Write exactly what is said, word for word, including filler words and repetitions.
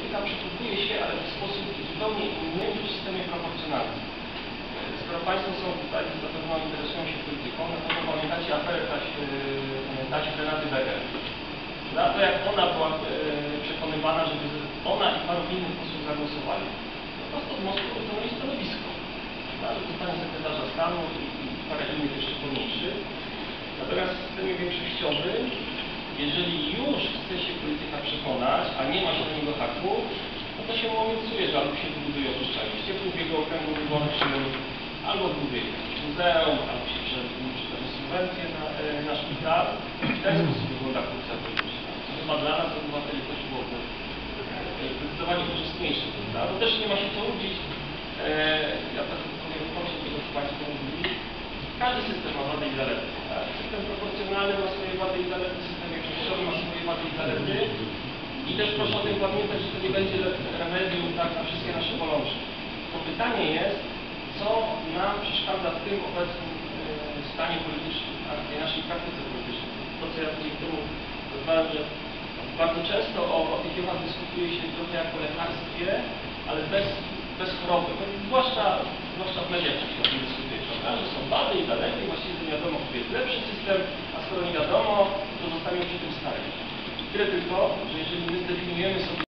polityka przekupuje się, ale w sposób zupełnie inny niż w systemie proporcjonalnym. Skoro Państwo są tutaj, na pewno interesują się polityką, na pewno pamiętacie aferę Taś Renaty Weger. Za to, jak ona była przekonywana, żeby ona i paru innych posłów zagłosowali, po prostu w Moskwie ustanowili stanowisko. Że zostanie sekretarza stanu i, i parę innych jeszcze pomniejszych. Natomiast w systemie większościowym, jeżeli już chce się polityka przekonać, a nie ma się do niego haku, no to się obiecuje, że albo się wybuduje opuszczalnie w ubiegu okręgu wyborczym, albo buduje muzeum, albo się przekaże subwencje na, na szpital. W ten sposób wygląda korupcja polityczna. To chyba dla nas, obywateli, też byłoby zdecydowanie korzystniejsze. Bo też nie ma się co łudzić. Ja tak powiem w kontekście tego, co Państwo mówili. Każdy system ma wady i zalety. Tak? System proporcjonalny ma swoje wady i zalety, system większościowy ma swoje wady i zalety. I też proszę o tym pamiętać, że to nie będzie remedium tak, na wszystkie nasze bolączki. To pytanie jest, co nam przeszkadza w tym obecnym e, stanie politycznym, tak? W tej naszej praktyce politycznej. To, co ja tydzień temu nazwałem, że bardzo często o, o tych jogach dyskutuje się trochę jak o lekarstwie, ale bez, bez choroby. No, zwłaszcza, zwłaszcza w mediach się o tym dyskutuje, prawda? Że są wady i zalety, właściwie nie wiadomo, który jest lepszy system, a skoro nie wiadomo, to zostaniemy przy tym starym. Tyle tylko, że jeżeli my zdefiniujemy sobie